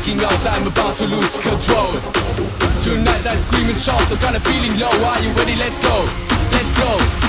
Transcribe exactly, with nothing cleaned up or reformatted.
freaking out, I'm about to lose control. Tonight I scream and shout, I got a feeling low. Are you ready? Let's go, let's go.